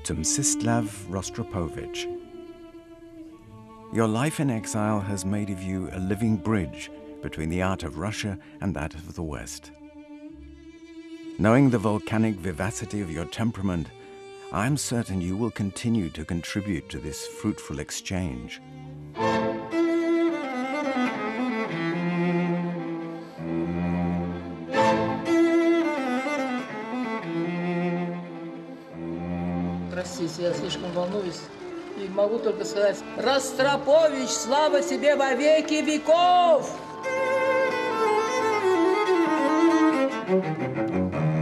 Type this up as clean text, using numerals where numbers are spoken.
to Mstislav Rostropovitch. Your life in exile has made of you a living bridge between the art of Russia and that of the West. Knowing the volcanic vivacity of your temperament, I am certain you will continue to contribute to this fruitful exchange. Простите, я слишком волнуюсь. И могу только сказать: Ростропович, слава тебе во веки веков!